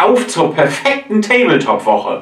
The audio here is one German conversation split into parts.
auf zur perfekten Tabletop-Woche.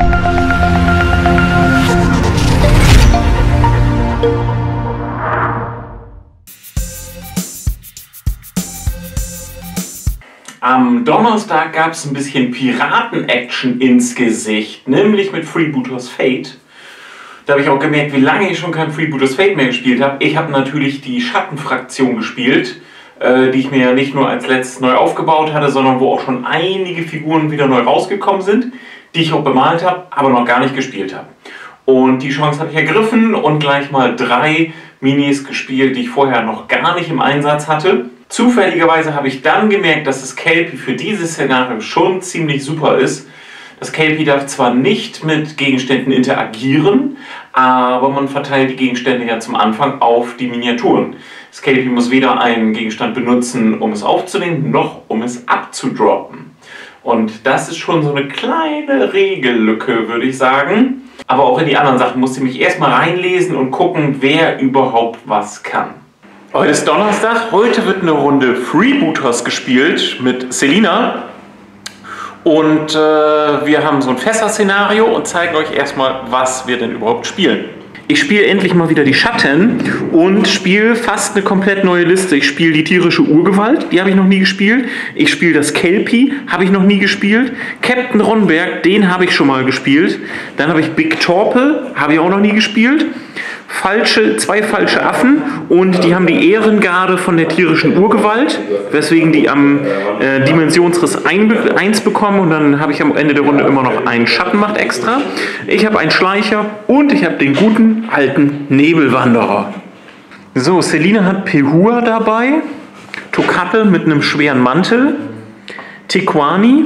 Am Donnerstag gab es ein bisschen Piraten-Action ins Gesicht, nämlich mit Freebooters Fate. Da habe ich auch gemerkt, wie lange ich schon kein Freebooters Fate mehr gespielt habe. Ich habe natürlich die Schattenfraktion gespielt, die ich mir ja nicht nur als letztes neu aufgebaut hatte, sondern wo auch schon einige Figuren wieder neu rausgekommen sind, die ich auch bemalt habe, aber noch gar nicht gespielt habe. Und die Chance habe ich ergriffen und gleich mal 3 Minis gespielt, die ich vorher noch gar nicht im Einsatz hatte. Zufälligerweise habe ich dann gemerkt, dass das Kelpie für dieses Szenario schon ziemlich super ist. Das Kelpie darf zwar nicht mit Gegenständen interagieren, aber man verteilt die Gegenstände ja zum Anfang auf die Miniaturen. Das Kelpie muss weder einen Gegenstand benutzen, um es aufzunehmen, noch um es abzudroppen. Und das ist schon so eine kleine Regellücke, würde ich sagen. Aber auch in die anderen Sachen musste ich mich erstmal reinlesen und gucken, wer überhaupt was kann. Heute ist Donnerstag, heute wird eine Runde Freebooters gespielt mit Selina. Und wir haben so ein Fässer-Szenario und zeigen euch erstmal, was wir denn überhaupt spielen. Ich spiele endlich mal wieder die Schatten und spiele fast eine komplett neue Liste. Ich spiele die tierische Urgewalt, die habe ich noch nie gespielt. Ich spiele das Kelpie, habe ich noch nie gespielt. Captain Ronberg, den habe ich schon mal gespielt. Dann habe ich Big Torpe, habe ich auch noch nie gespielt. 2 falsche Affen und die haben die Ehrengarde von der tierischen Urgewalt, weswegen die am Dimensionsriss 1 bekommen und dann habe ich am Ende der Runde immer noch einen Schattenmacht extra. Ich habe einen Schleicher und ich habe den guten alten Nebelwanderer. So, Selina hat Pehua dabei, Tokattel mit einem schweren Mantel, Tequani,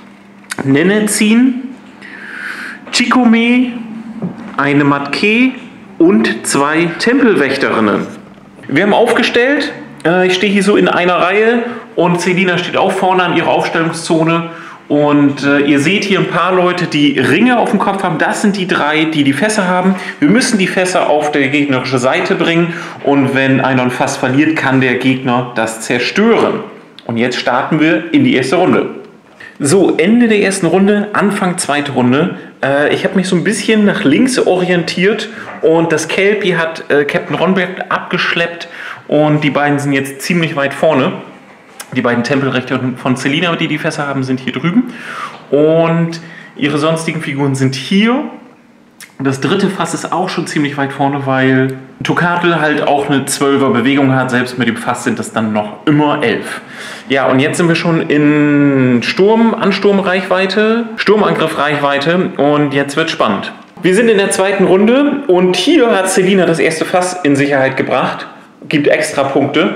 Nenezin, Chikome, eine Matke und 2 Tempelwächterinnen. Wir haben aufgestellt, ich stehe hier so in einer Reihe und Selina steht auch vorne an ihrer Aufstellungszone und ihr seht hier ein paar Leute, die Ringe auf dem Kopf haben. Das sind die 3, die die Fässer haben. Wir müssen die Fässer auf die gegnerische Seite bringen und wenn einer ein Fass verliert, kann der Gegner das zerstören. Und jetzt starten wir in die erste Runde. So, Ende der ersten Runde, Anfang zweite Runde. Ich habe mich so ein bisschen nach links orientiert und das Kelpie hat Captain Ronberg abgeschleppt und die beiden sind jetzt ziemlich weit vorne. Die beiden Tempelwächter von Selina, die Fässer haben, sind hier drüben und ihre sonstigen Figuren sind hier. Das dritte Fass ist auch schon ziemlich weit vorne, weil Tokattel halt auch eine 12er Bewegung hat. Selbst mit dem Fass sind das dann noch immer 11. Ja, und jetzt sind wir schon in Sturmangriffreichweite und jetzt wird spannend. Wir sind in der zweiten Runde und hier hat Selina das erste Fass in Sicherheit gebracht. Gibt extra Punkte.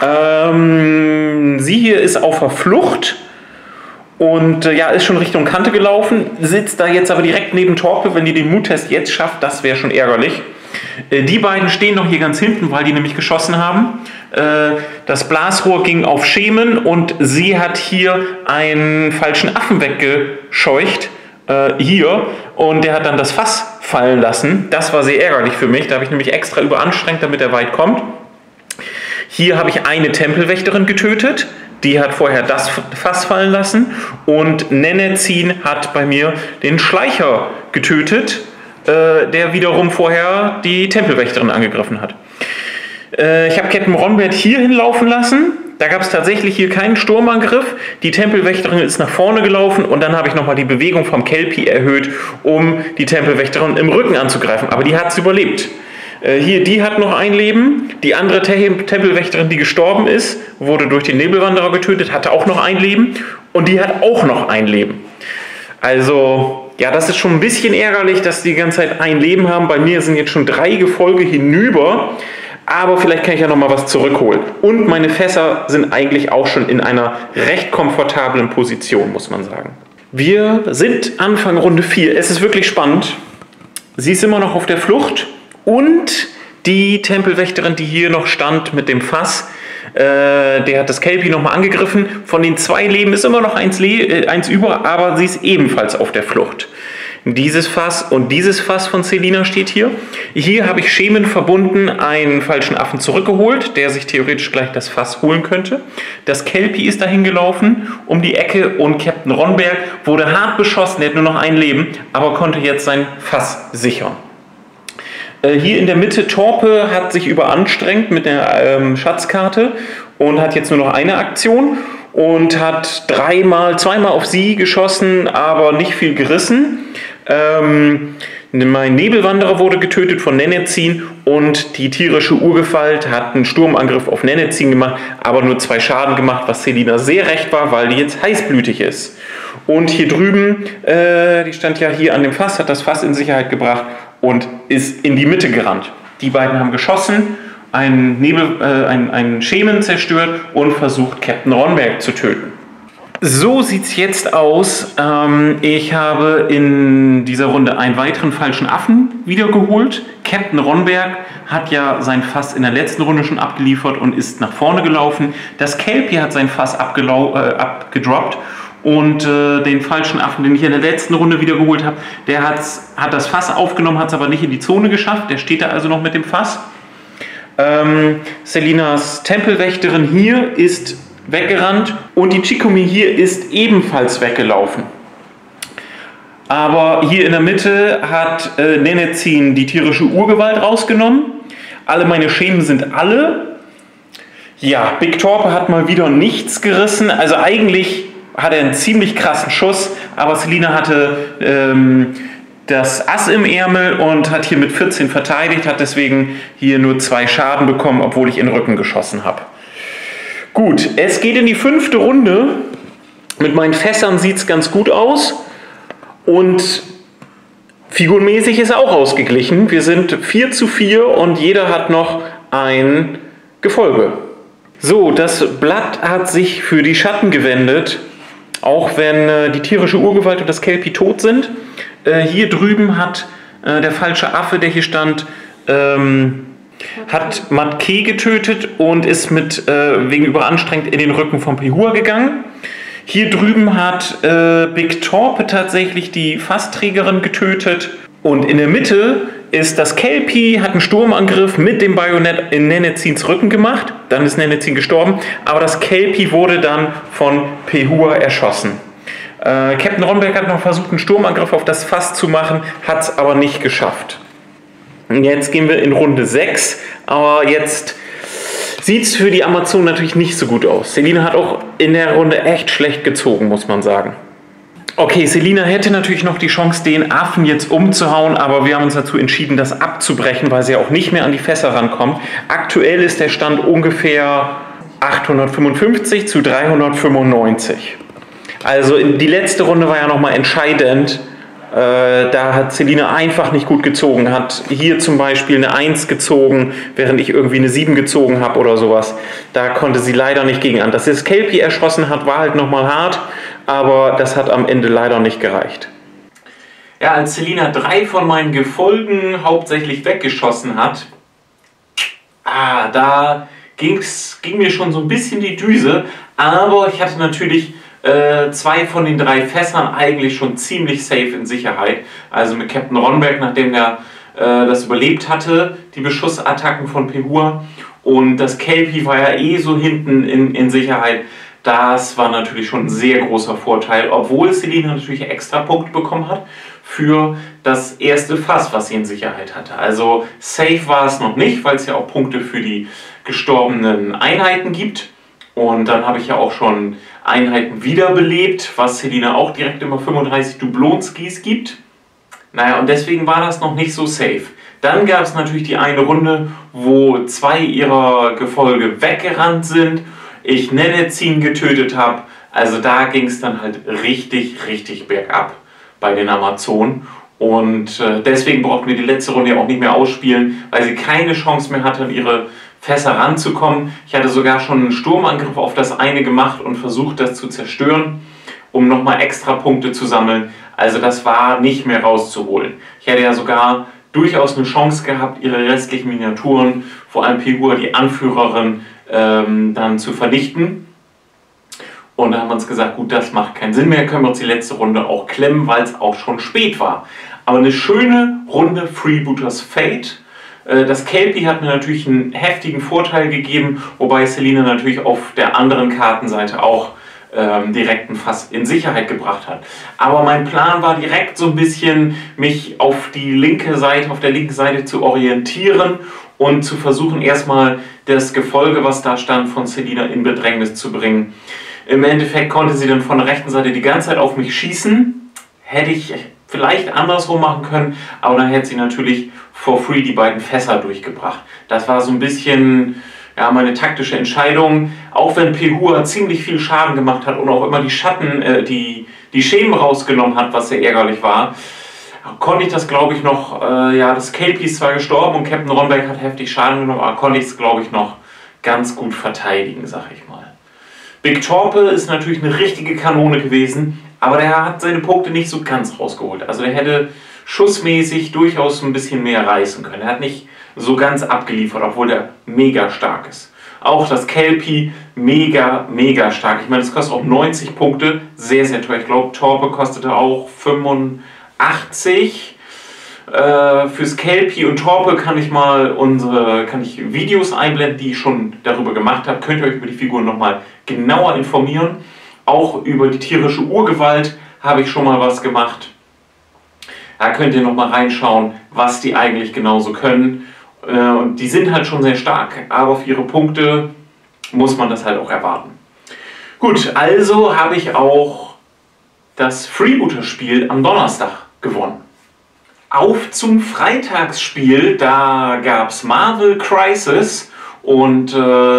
Sie hier ist auf der Flucht. Und ja, ist schon Richtung Kante gelaufen, sitzt da jetzt aber direkt neben Torpe. Wenn die den Muttest jetzt schafft, das wäre schon ärgerlich. Die beiden stehen noch hier ganz hinten, weil die nämlich geschossen haben. Das Blasrohr ging auf Schemen und sie hat hier einen falschen Affen weggescheucht. Hier. Und der hat dann das Fass fallen lassen. Das war sehr ärgerlich für mich. Da habe ich nämlich extra überanstrengt, damit er weit kommt. Hier habe ich eine Tempelwächterin getötet. Die hat vorher das Fass fallen lassen und Nenezin hat bei mir den Schleicher getötet, der wiederum vorher die Tempelwächterin angegriffen hat. Ich habe Captain Ronberg hier hinlaufen lassen. Da gab es tatsächlich hier keinen Sturmangriff. Die Tempelwächterin ist nach vorne gelaufen und dann habe ich nochmal die Bewegung vom Kelpie erhöht, um die Tempelwächterin im Rücken anzugreifen. Aber die hat es überlebt. Hier, die hat noch ein Leben. Die andere Tempelwächterin, die gestorben ist, wurde durch den Nebelwanderer getötet, hatte auch noch ein Leben. Und die hat auch noch ein Leben. Also, ja, das ist schon ein bisschen ärgerlich, dass die die ganze Zeit ein Leben haben. Bei mir sind jetzt schon 3 Gefolge hinüber. Aber vielleicht kann ich ja noch mal was zurückholen. Und meine Fässer sind eigentlich auch schon in einer recht komfortablen Position, muss man sagen. Wir sind Anfang Runde 4. Es ist wirklich spannend. Sie ist immer noch auf der Flucht. Und die Tempelwächterin, die hier noch stand mit dem Fass, der hat das Kelpie nochmal angegriffen. Von den 2 Leben ist immer noch eins über, aber sie ist ebenfalls auf der Flucht. Dieses Fass und dieses Fass von Selina steht hier. Hier habe ich Schemen verbunden einen falschen Affen zurückgeholt, der sich theoretisch gleich das Fass holen könnte. Das Kelpie ist dahin gelaufen um die Ecke und Captain Ronberg wurde hart beschossen, der hat nur noch ein Leben, aber konnte jetzt sein Fass sichern. Hier in der Mitte, Torpe hat sich überanstrengt mit der Schatzkarte und hat jetzt nur noch eine Aktion und hat zweimal auf sie geschossen, aber nicht viel gerissen. Mein Nebelwanderer wurde getötet von Nenezin und die tierische Urgewalt hat einen Sturmangriff auf Nenezin gemacht, aber nur 2 Schaden gemacht, was Selina sehr recht war, weil die jetzt heißblütig ist. Und hier drüben, die stand ja hier an dem Fass, hat das Fass in Sicherheit gebracht und ist in die Mitte gerannt. Die beiden haben geschossen, einen Schemen zerstört und versucht, Captain Ronberg zu töten. So sieht es jetzt aus. Ich habe in dieser Runde einen weiteren falschen Affen wiedergeholt. Captain Ronberg hat ja sein Fass in der letzten Runde schon abgeliefert und ist nach vorne gelaufen. Das Kelpie hat sein Fass abgedroppt. Und den falschen Affen, den ich in der letzten Runde wiedergeholt habe, der hat das Fass aufgenommen, hat es aber nicht in die Zone geschafft. Der steht da also noch mit dem Fass. Selinas Tempelwächterin hier ist weggerannt und die Chikomi hier ist ebenfalls weggelaufen. Aber hier in der Mitte hat Nenezin die tierische Urgewalt rausgenommen. Alle meine Schemen sind alle. Ja, Big Torpe hat mal wieder nichts gerissen. Also eigentlich hat er einen ziemlich krassen Schuss, aber Selina hatte das Ass im Ärmel und hat hier mit 14 verteidigt, hat deswegen hier nur 2 Schaden bekommen, obwohl ich in den Rücken geschossen habe. Gut, es geht in die 5. Runde. Mit meinen Fässern sieht es ganz gut aus und figurmäßig ist auch ausgeglichen. Wir sind 4:4 und jeder hat noch ein Gefolge. So, das Blatt hat sich für die Schatten gewendet, auch wenn die tierische Urgewalt und das Kelpie tot sind. Hier drüben hat der falsche Affe, der hier stand, hat Matke getötet und ist wegen Überanstrengt in den Rücken von Pehua gegangen. Hier drüben hat Big Torpe tatsächlich die Fassträgerin getötet. Und in der Mitte ist das Kelpie, hat einen Sturmangriff mit dem Bajonett in Nenezins Rücken gemacht. Dann ist Nenezin gestorben, aber das Kelpie wurde dann von Pehua erschossen. Captain Ronberg hat noch versucht, einen Sturmangriff auf das Fass zu machen, hat es aber nicht geschafft. Jetzt gehen wir in Runde 6, aber jetzt sieht es für die Amazonen natürlich nicht so gut aus. Selina hat auch in der Runde echt schlecht gezogen, muss man sagen. Okay, Selina hätte natürlich noch die Chance, den Affen jetzt umzuhauen, aber wir haben uns dazu entschieden, das abzubrechen, weil sie auch nicht mehr an die Fässer rankommt. Aktuell ist der Stand ungefähr 855 zu 395. Also die letzte Runde war ja nochmal entscheidend. Da hat Selina einfach nicht gut gezogen, hat hier zum Beispiel eine 1 gezogen, während ich irgendwie eine 7 gezogen habe oder sowas. Da konnte sie leider nicht gegen an. Dass sie das Kelpie erschossen hat, war halt nochmal hart, aber das hat am Ende leider nicht gereicht. Ja, als Selina 3 von meinen Gefolgen hauptsächlich weggeschossen hat, da ging mir schon so ein bisschen die Düse, aber ich hatte natürlich 2 von den 3 Fässern eigentlich schon ziemlich safe in Sicherheit. Also mit Captain Ronberg, nachdem er das überlebt hatte, die Beschussattacken von Pehua. Und das Kelpie war ja eh so hinten in Sicherheit. Das war natürlich schon ein sehr großer Vorteil, obwohl Selina natürlich extra Punkte bekommen hat für das erste Fass, was sie in Sicherheit hatte. Also safe war es noch nicht, weil es ja auch Punkte für die gestorbenen Einheiten gibt. Und dann habe ich ja auch schon Einheiten wiederbelebt, was Selina auch direkt immer 35 Dublonskis gibt. Naja, und deswegen war das noch nicht so safe. Dann gab es natürlich die eine Runde, wo 2 ihrer Gefolge weggerannt sind, ich Nenezin getötet habe. Also da ging es dann halt richtig bergab bei den Amazonen. Und deswegen brauchten wir die letzte Runde ja auch nicht mehr ausspielen, weil sie keine Chance mehr hatte, an ihre Fässer ranzukommen. Ich hatte sogar schon einen Sturmangriff auf das eine gemacht und versucht, das zu zerstören, um nochmal extra Punkte zu sammeln. Also das war nicht mehr rauszuholen. Ich hätte ja sogar durchaus eine Chance gehabt, ihre restlichen Miniaturen, vor allem Pehua, die Anführerin, dann zu vernichten. Und da haben wir uns gesagt, gut, das macht keinen Sinn mehr, können wir uns die letzte Runde auch klemmen, weil es auch schon spät war. Aber eine schöne Runde Freebooters Fate. Das Kelpie hat mir natürlich einen heftigen Vorteil gegeben, wobei Selina natürlich auf der anderen Kartenseite auch direkt ein Fass in Sicherheit gebracht hat. Aber mein Plan war direkt so ein bisschen, mich auf die linke Seite, auf der linken Seite zu orientieren und zu versuchen, erstmal das Gefolge, was da stand, von Selina in Bedrängnis zu bringen. Im Endeffekt konnte sie dann von der rechten Seite die ganze Zeit auf mich schießen. Hätte ich vielleicht andersrum machen können, aber dann hätte sie natürlich for free die beiden Fässer durchgebracht. Das war so ein bisschen ja, meine taktische Entscheidung. Auch wenn Pehua ziemlich viel Schaden gemacht hat und auch immer die Schatten, die Schemen rausgenommen hat, was sehr ärgerlich war, konnte ich das, glaube ich, noch, ja, das Kelpie ist zwar gestorben und Captain Ronberg hat heftig Schaden genommen, aber konnte ich es, glaube ich, noch ganz gut verteidigen, sag ich mal. Big Torpe ist natürlich eine richtige Kanone gewesen, aber der hat seine Punkte nicht so ganz rausgeholt. Also der hätte schussmäßig durchaus ein bisschen mehr reißen können. Er hat nicht so ganz abgeliefert, obwohl der mega stark ist. Auch das Kelpie mega, mega stark. Ich meine, es kostet auch 90 Punkte, sehr, sehr teuer. Ich glaube, Torpe kostete auch 85. Fürs Kelpie und Torpe kann ich Videos einblenden, die ich schon darüber gemacht habe. Könnt ihr euch über die Figuren nochmal genauer informieren. Auch über die tierische Urgewalt habe ich schon mal was gemacht. Da könnt ihr nochmal reinschauen, was die eigentlich genauso können. Und die sind halt schon sehr stark, aber für ihre Punkte muss man das halt auch erwarten. Gut, also habe ich auch das Freebooter-Spiel am Donnerstag gewonnen. Auf zum Freitagsspiel, da gab es Marvel Crisis und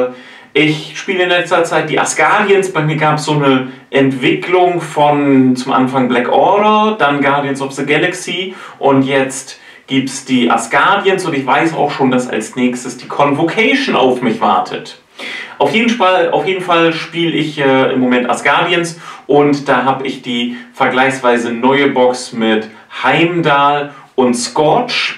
ich spiele in letzter Zeit die Asgardians. Bei mir gab es so eine Entwicklung von zum Anfang Black Order, dann Guardians of the Galaxy und jetzt gibt es die Asgardians und ich weiß auch schon, dass als nächstes die Convocation auf mich wartet. Auf jeden Fall spiele ich im Moment Asgardians und da habe ich die vergleichsweise neue Box mit Heimdall und Scorch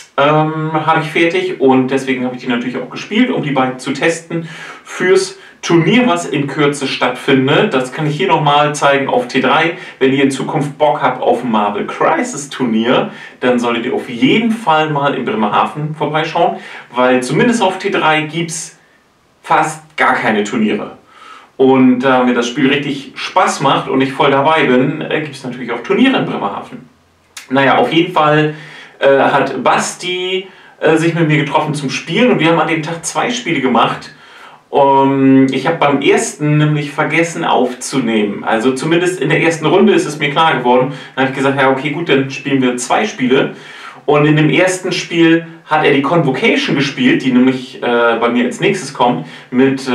habe ich fertig und deswegen habe ich die natürlich auch gespielt, um die beiden zu testen fürs Turnier, was in Kürze stattfindet. Das kann ich hier nochmal zeigen auf T3. Wenn ihr in Zukunft Bock habt auf ein Marvel Crisis Turnier, dann solltet ihr auf jeden Fall mal in Bremerhaven vorbeischauen, weil zumindest auf T3 gibt es fast gar keine Turniere. Und da mir das Spiel richtig Spaß macht und ich voll dabei bin, gibt es natürlich auch Turniere in Bremerhaven. Naja, auf jeden Fall hat Basti sich mit mir getroffen zum Spielen und wir haben an dem Tag 2 Spiele gemacht. Ich habe beim ersten nämlich vergessen aufzunehmen. Also zumindest in der ersten Runde ist es mir klar geworden. Dann habe ich gesagt, ja okay gut, dann spielen wir 2 Spiele. Und in dem ersten Spiel hat er die Convocation gespielt, die nämlich bei mir als nächstes kommt, mit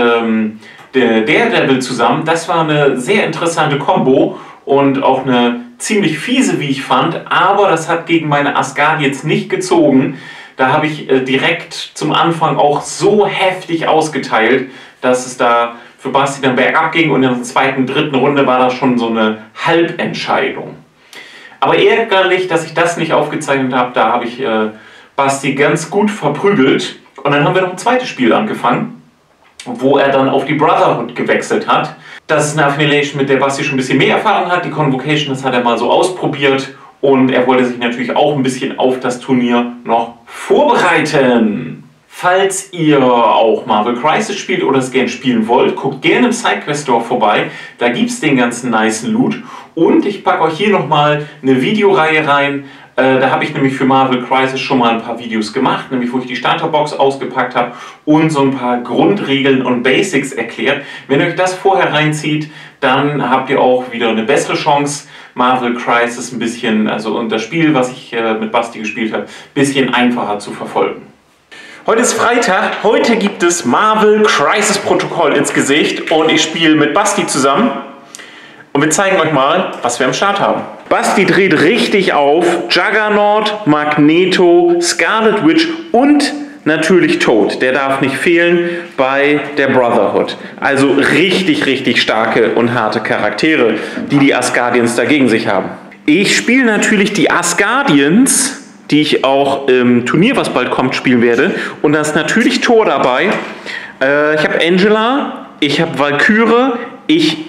der Daredevil zusammen. Das war eine sehr interessante Kombo und auch eine ziemlich fiese, wie ich fand, aber das hat gegen meine Asgardians nicht gezogen. Da habe ich direkt zum Anfang auch so heftig ausgeteilt, dass es da für Basti dann bergab ging und in der zweiten, dritten Runde war das schon so eine Halbentscheidung. Aber ärgerlich, dass ich das nicht aufgezeichnet habe, da habe ich Basti ganz gut verprügelt und dann haben wir noch ein zweites Spiel angefangen, wo er dann auf die Brotherhood gewechselt hat. Das ist eine Affiliation, mit der Basti schon ein bisschen mehr Erfahrung hat. Die Convocation, das hat er mal so ausprobiert und er wollte sich natürlich auch ein bisschen auf das Turnier noch vorbereiten. Falls ihr auch Marvel Crisis spielt oder es gerne spielen wollt, guckt gerne im SideQuest Store vorbei. Da gibt es den ganzen nice Loot. Und ich packe euch hier nochmal eine Videoreihe rein. Da habe ich nämlich für Marvel Crisis schon mal ein paar Videos gemacht, nämlich wo ich die Starterbox ausgepackt habe und so ein paar Grundregeln und Basics erklärt. Wenn euch das vorher reinzieht, dann habt ihr auch wieder eine bessere Chance, Marvel Crisis ein bisschen, also und das Spiel, was ich mit Basti gespielt habe, ein bisschen einfacher zu verfolgen. Heute ist Freitag, heute gibt es Marvel Crisis Protokoll ins Gesicht und ich spiele mit Basti zusammen. Und wir zeigen euch mal, was wir am Start haben. Basti dreht richtig auf. Juggernaut, Magneto, Scarlet Witch und natürlich Toad. Der darf nicht fehlen bei der Brotherhood. Also richtig, richtig starke und harte Charaktere, die die Asgardians dagegen sich haben. Ich spiele natürlich die Asgardians, die ich auch im Turnier, was bald kommt, spielen werde. Und da ist natürlich Thor dabei. Ich habe Angela, ich habe Valkyrie, ich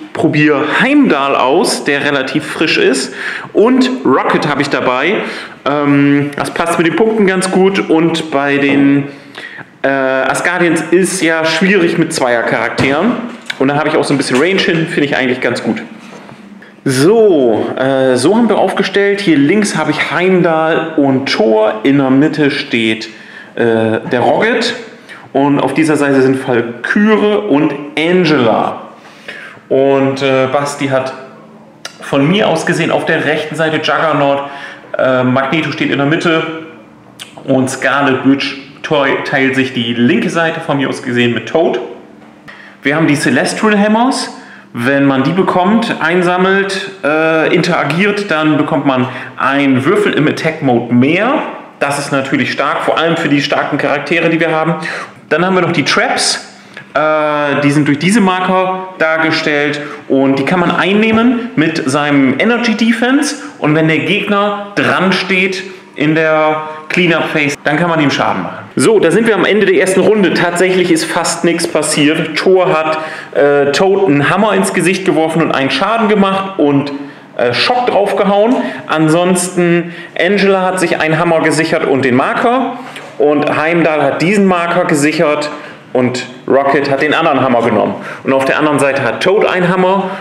probiere Heimdall aus, der relativ frisch ist. Und Rocket habe ich dabei. Das passt mit den Punkten ganz gut. Und bei den Asgardians ist ja schwierig mit Zweier-Charakteren. Und da habe ich auch so ein bisschen Range hin, finde ich eigentlich ganz gut. So, so haben wir aufgestellt. Hier links habe ich Heimdall und Thor. In der Mitte steht der Rocket. Und auf dieser Seite sind Valkyrie und Angela. Und Basti hat von mir aus gesehen auf der rechten Seite Juggernaut. Magneto steht in der Mitte. Und Scarlet Witch teilt sich die linke Seite von mir aus gesehen mit Toad. Wir haben die Celestial Hammers. Wenn man die bekommt, einsammelt, interagiert, dann bekommt man einen Würfel im Attack-Mode mehr. Das ist natürlich stark, vor allem für die starken Charaktere, die wir haben. Dann haben wir noch die Traps. Die sind durch diese Marker dargestellt und die kann man einnehmen mit seinem Energy Defense. Und wenn der Gegner dran steht in der Cleanup Phase, dann kann man ihm Schaden machen. So, da sind wir am Ende der ersten Runde. Tatsächlich ist fast nichts passiert. Thor hat Toad einen Hammer ins Gesicht geworfen und einen Schaden gemacht und Schock draufgehauen. Ansonsten Angela hat sich einen Hammer gesichert und den Marker. Und Heimdall hat diesen Marker gesichert und Rocket hat den anderen Hammer genommen. Und auf der anderen Seite hat Toad einen Hammer.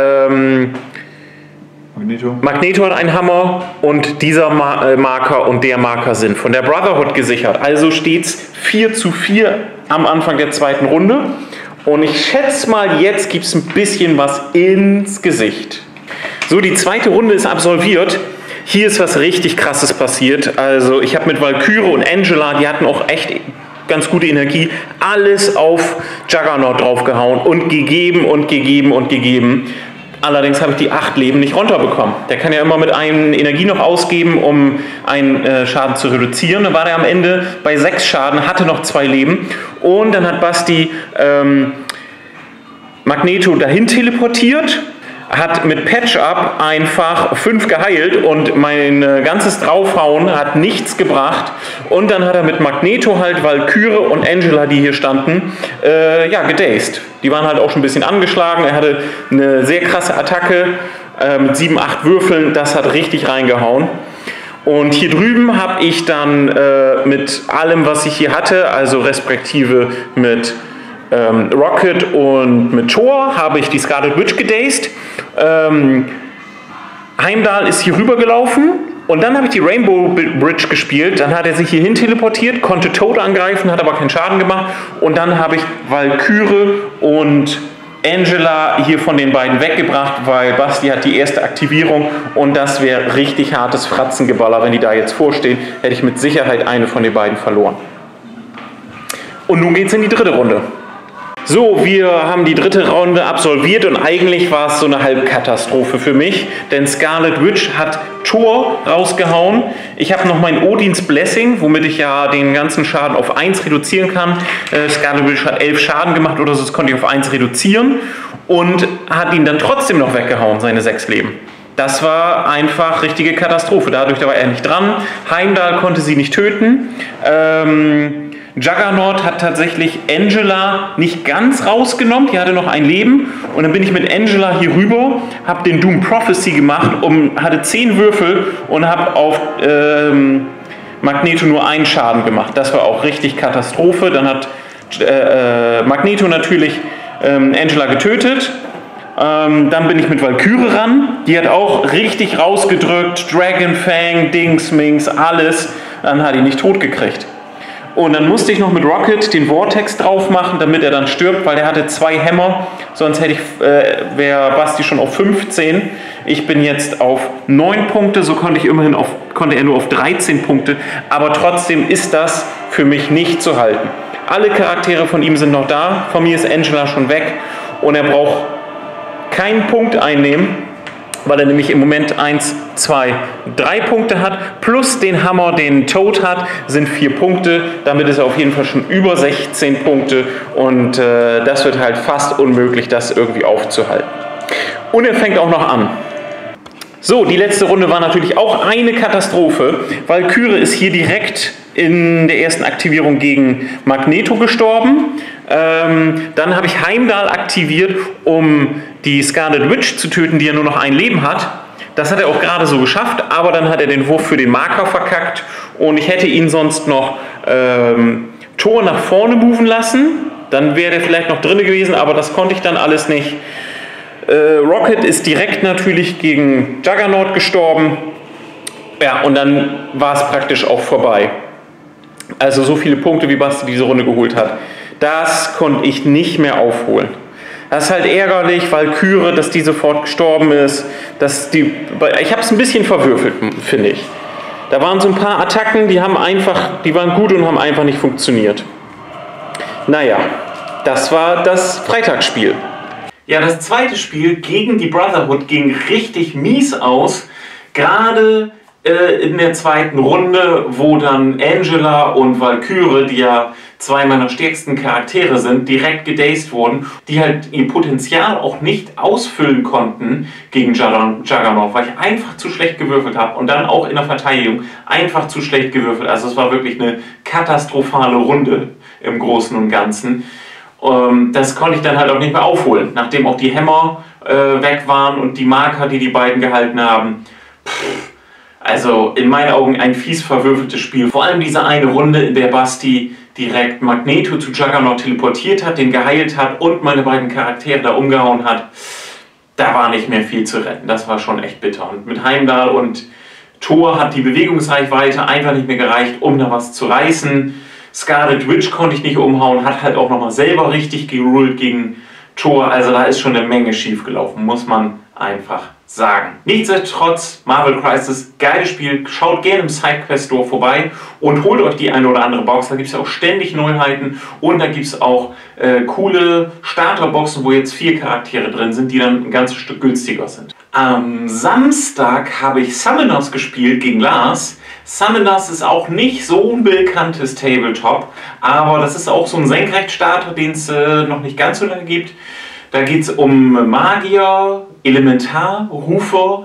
Magneto hat einen Hammer und dieser Marker und der Marker sind von der Brotherhood gesichert. Also steht es 4:4 am Anfang der zweiten Runde. Und ich schätze mal, jetzt gibt es ein bisschen was ins Gesicht. So, die zweite Runde ist absolviert. Hier ist was richtig Krasses passiert. Also ich habe mit Valkyrie und Angela, die hatten auch echt ganz gute Energie, alles auf Juggernaut draufgehauen und gegeben und gegeben und gegeben. Allerdings habe ich die 8 Leben nicht runterbekommen. Der kann ja immer mit einem Energie noch ausgeben, um einen Schaden zu reduzieren. Dann war der am Ende bei 6 Schaden, hatte noch 2 Leben. Und dann hat Basti Magneto dahin teleportiert, hat mit Patch-Up einfach 5 geheilt und mein ganzes Draufhauen hat nichts gebracht. Und dann hat er mit Magneto halt Valkyrie und Angela, die hier standen, gedazed. Die waren halt auch schon ein bisschen angeschlagen. Er hatte eine sehr krasse Attacke mit 7, 8 Würfeln. Das hat richtig reingehauen. Und hier drüben habe ich dann mit allem, was ich hier hatte, also respektive mit Rocket und mit Thor, habe ich die Scarlet Witch gedazed. Heimdall ist hier rüber gelaufen und dann habe ich die Rainbow Bridge gespielt. Dann hat er sich hierhin teleportiert, konnte Toad angreifen, hat aber keinen Schaden gemacht. Und dann habe ich Valkyrie und Angela hier von den beiden weggebracht, weil Basti hat die erste Aktivierung und das wäre richtig hartes Fratzengeballer. Wenn die da jetzt vorstehen, hätte ich mit Sicherheit eine von den beiden verloren. Und nun geht es in die dritte Runde. So, wir haben die dritte Runde absolviert und eigentlich war es so eine Halbkatastrophe für mich, denn Scarlet Witch hat Thor rausgehauen. Ich habe noch mein Odins Blessing, womit ich ja den ganzen Schaden auf 1 reduzieren kann. Scarlet Witch hat 11 Schaden gemacht oder so, das konnte ich auf 1 reduzieren und hat ihn dann trotzdem noch weggehauen, seine 6 Leben. Das war einfach richtige Katastrophe. Dadurch war er nicht dran. Heimdall konnte sie nicht töten. Juggernaut hat tatsächlich Angela nicht ganz rausgenommen, die hatte noch ein Leben und dann bin ich mit Angela hier rüber, habe den Doom Prophecy gemacht, hatte 10 Würfel und habe auf Magneto nur einen Schaden gemacht. Das war auch richtig Katastrophe. Dann hat Magneto natürlich Angela getötet. Dann bin ich mit Valkyrie ran, die hat auch richtig rausgedrückt, Dragon Fang, Dings, Mings, alles, dann hat die nicht tot gekriegt. Und dann musste ich noch mit Rocket den Vortex drauf machen, damit er dann stirbt, weil er hatte 2 Hämmer. Sonst wäre Basti schon auf 15. Ich bin jetzt auf 9 Punkte, so konnte er nur auf 13 Punkte. Aber trotzdem ist das für mich nicht zu halten. Alle Charaktere von ihm sind noch da. Von mir ist Angela schon weg. Und er braucht keinen Punkt einnehmen, weil er nämlich im Moment 1, 2, 3 Punkte hat, plus den Hammer, den Toad hat, sind 4 Punkte. Damit ist er auf jeden Fall schon über 16 Punkte und das wird halt fast unmöglich, das irgendwie aufzuhalten. Und er fängt auch noch an. So, die letzte Runde war natürlich auch eine Katastrophe. Valkyrie ist hier direkt in der ersten Aktivierung gegen Magneto gestorben. Dann habe ich Heimdall aktiviert, um die Scarlet Witch zu töten, die ja nur noch ein Leben hat. Das hat er auch gerade so geschafft, aber dann hat er den Wurf für den Marker verkackt und ich hätte ihn sonst noch Thor nach vorne moven lassen. Dann wäre der vielleicht noch drin gewesen, aber das konnte ich dann alles nicht. Rocket ist direkt natürlich gegen Juggernaut gestorben. Ja, und dann war es praktisch auch vorbei. Also so viele Punkte, wie Basti diese Runde geholt hat, das konnte ich nicht mehr aufholen. Das ist halt ärgerlich, weil Kyre, dass die sofort gestorben ist. Ich habe es ein bisschen verwürfelt, finde ich. Da waren so ein paar Attacken, die waren gut und haben einfach nicht funktioniert. Naja, das war das Freitagsspiel. Ja, das zweite Spiel gegen die Brotherhood ging richtig mies aus. Gerade in der zweiten Runde, wo dann Angela und Valkyrie, die ja zwei meiner stärksten Charaktere sind, direkt gedaced wurden, die halt ihr Potenzial auch nicht ausfüllen konnten gegen Juggernaut, weil ich einfach zu schlecht gewürfelt habe und dann auch in der Verteidigung einfach zu schlecht gewürfelt. Also es war wirklich eine katastrophale Runde im Großen und Ganzen. Das konnte ich dann halt auch nicht mehr aufholen, nachdem auch die Hämmer weg waren und die Marker, die beiden gehalten haben. Also in meinen Augen ein fies verwürfeltes Spiel. Vor allem diese eine Runde, in der Basti direkt Magneto zu Juggernaut teleportiert hat, den geheilt hat und meine beiden Charaktere da umgehauen hat. Da war nicht mehr viel zu retten. Das war schon echt bitter. Und mit Heimdall und Thor hat die Bewegungsreichweite einfach nicht mehr gereicht, um da was zu reißen. Scarlet Witch konnte ich nicht umhauen, hat halt auch nochmal selber richtig geruled gegen Thor. Also da ist schon eine Menge schief gelaufen, muss man einfach sagen. Nichtsdestotrotz, Marvel Crisis, geiles Spiel. Schaut gerne im SideQuest Store vorbei und holt euch die eine oder andere Box. Da gibt es ja auch ständig Neuheiten und da gibt es auch coole Starterboxen, wo jetzt 4 Charaktere drin sind, die dann ein ganzes Stück günstiger sind. Am Samstag habe ich Summoners gespielt gegen Lars. Summoners ist auch nicht so ein bekanntes Tabletop, aber das ist auch so ein Senkrechtstarter, den es noch nicht ganz so lange gibt. Da geht es um Magier, Elementar, Rufer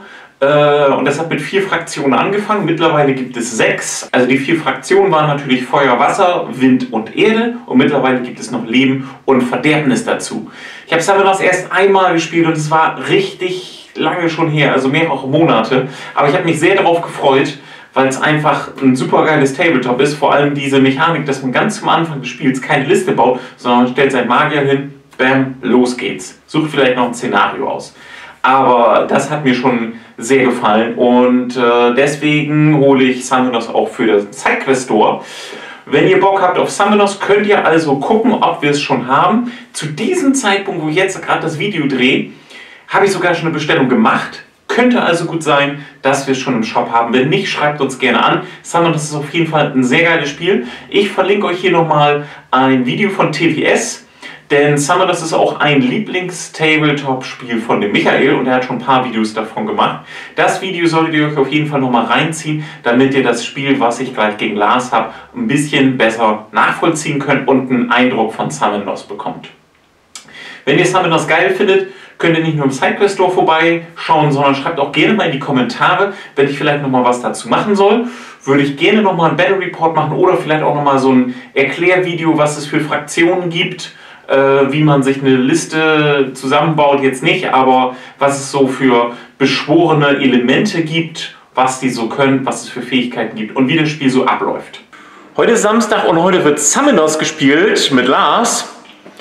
und das hat mit 4 Fraktionen angefangen. Mittlerweile gibt es 6. Also die 4 Fraktionen waren natürlich Feuer, Wasser, Wind und Erde und mittlerweile gibt es noch Leben und Verderbnis dazu. Ich habe Summoners erst einmal gespielt und es war richtig lange schon her, also mehrere Monate. Aber ich habe mich sehr darauf gefreut, weil es einfach ein super geiles Tabletop ist. Vor allem diese Mechanik, dass man ganz am Anfang des Spiels keine Liste baut, sondern stellt seinen Magier hin, bam, los geht's. Sucht vielleicht noch ein Szenario aus. Aber das hat mir schon sehr gefallen und deswegen hole ich Summoners auch für den SideQuest Store. Wenn ihr Bock habt auf Summoners, könnt ihr also gucken, ob wir es schon haben. Zu diesem Zeitpunkt, wo ich jetzt gerade das Video drehe, habe ich sogar schon eine Bestellung gemacht. Könnte also gut sein, dass wir es schon im Shop haben. Wenn nicht, schreibt uns gerne an. Summoners ist auf jeden Fall ein sehr geiles Spiel. Ich verlinke euch hier nochmal ein Video von TWS. Denn Summoners ist auch ein Lieblings-Tabletop-Spiel von dem Michael und er hat schon ein paar Videos davon gemacht. Das Video solltet ihr euch auf jeden Fall nochmal reinziehen, damit ihr das Spiel, was ich gleich gegen Lars habe, ein bisschen besser nachvollziehen könnt und einen Eindruck von Summoners bekommt. Wenn ihr Summoners geil findet, könnt ihr nicht nur im SideQuest Store vorbeischauen, sondern schreibt auch gerne mal in die Kommentare, wenn ich vielleicht nochmal was dazu machen soll. Würde ich gerne nochmal einen Battle Report machen oder vielleicht auch nochmal so ein Erklärvideo, was es für Fraktionen gibt, wie man sich eine Liste zusammenbaut, jetzt nicht, aber was es so für beschworene Elemente gibt, was die so können, was es für Fähigkeiten gibt und wie das Spiel so abläuft. Heute ist Samstag und heute wird Summoners gespielt mit Lars.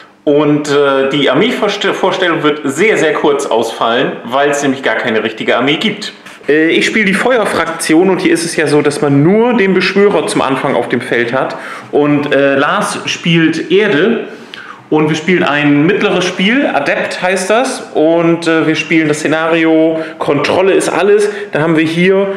Und die Armeevorstellung wird sehr, sehr kurz ausfallen, weil es nämlich gar keine richtige Armee gibt. Ich spiele die Feuerfraktion und hier ist es ja so, dass man nur den Beschwörer zum Anfang auf dem Feld hat. Und Lars spielt Erde. Und wir spielen ein mittleres Spiel, Adept heißt das, und wir spielen das Szenario, Kontrolle ist alles. Da haben wir hier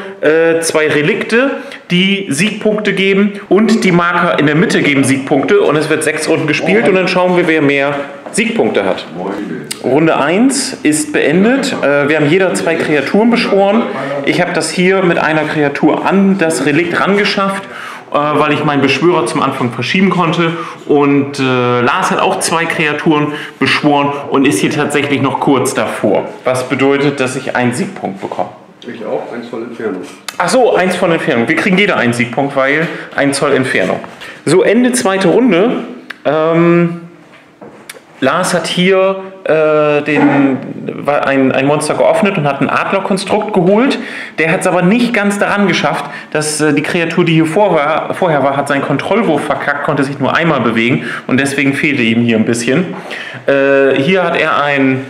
2 Relikte, die Siegpunkte geben und die Marker in der Mitte geben Siegpunkte und es wird 6 Runden gespielt und dann schauen wir, wer mehr Siegpunkte hat. Runde 1 ist beendet. Wir haben jeder 2 Kreaturen beschworen. Ich habe das hier mit einer Kreatur an das Relikt rangeschafft, weil ich meinen Beschwörer zum Anfang verschieben konnte. Und Lars hat auch 2 Kreaturen beschworen und ist hier tatsächlich noch kurz davor. Was bedeutet, dass ich einen Siegpunkt bekomme. Ich auch, 1 Zoll Entfernung. Ach so, 1 von Entfernung. Wir kriegen jeder einen Siegpunkt, weil 1 Zoll Entfernung. So, Ende zweite Runde. Lars hat hier ein Monster geöffnet und hat ein Adlerkonstrukt geholt. Der hat es aber nicht ganz daran geschafft, dass die Kreatur, die hier vorher war, hat seinen Kontrollwurf verkackt, konnte sich nur einmal bewegen und deswegen fehlte ihm hier ein bisschen. Hier hat er ein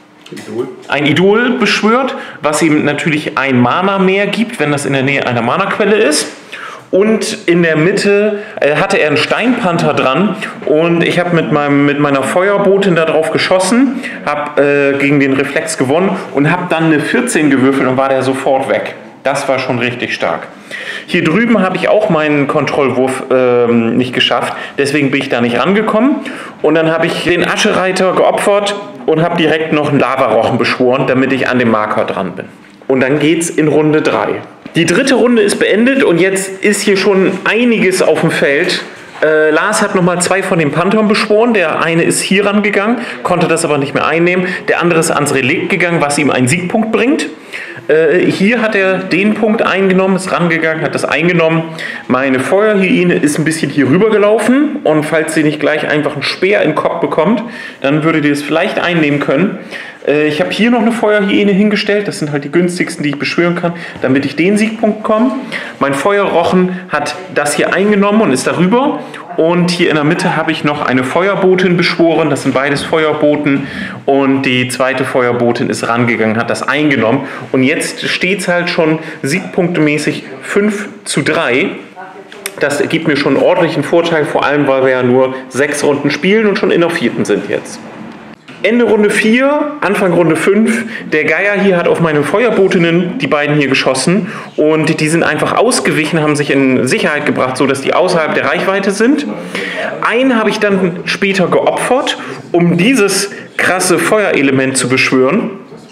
Idol beschwört, was ihm natürlich ein Mana mehr gibt, wenn das in der Nähe einer Mana-Quelle ist. Und in der Mitte hatte er einen Steinpanther dran und ich habe mit meiner Feuerbotin da drauf geschossen, habe gegen den Reflex gewonnen und habe dann eine 14 gewürfelt und war der sofort weg. Das war schon richtig stark. Hier drüben habe ich auch meinen Kontrollwurf nicht geschafft, deswegen bin ich da nicht rangekommen. Und dann habe ich den Aschereiter geopfert und habe direkt noch einen Lavarochen beschworen, damit ich an dem Marker dran bin. Und dann geht's in Runde 3. Die dritte Runde ist beendet und jetzt ist hier schon einiges auf dem Feld. Lars hat nochmal 2 von den Panthern beschworen. Der eine ist hier rangegangen, konnte das aber nicht mehr einnehmen. Der andere ist ans Relikt gegangen, was ihm einen Siegpunkt bringt. Hier hat er den Punkt eingenommen, ist rangegangen, hat das eingenommen. Meine Feuerhyäne ist ein bisschen hier rüber gelaufen und falls sie nicht gleich einfach einen Speer in den Kopf bekommt, dann würde die das vielleicht einnehmen können. Ich habe hier noch eine Feuerhyäne hingestellt, das sind halt die günstigsten, die ich beschwören kann, damit ich den Siegpunkt bekomme. Mein Feuerrochen hat das hier eingenommen und ist darüber. Und hier in der Mitte habe ich noch eine Feuerbotin beschworen, das sind beides Feuerboten. Und die zweite Feuerbotin ist rangegangen, hat das eingenommen. Und jetzt steht es halt schon siegpunktemäßig 5:3. Das gibt mir schon einen ordentlichen Vorteil, vor allem weil wir ja nur 6 Runden spielen und schon in der 4. sind jetzt. Ende Runde 4, Anfang Runde 5, der Geier hier hat auf meine Feuerbotinnen, die beiden hier geschossen und die sind einfach ausgewichen, haben sich in Sicherheit gebracht, sodass die außerhalb der Reichweite sind. Einen habe ich dann später geopfert, um dieses krasse Feuerelement zu beschwören.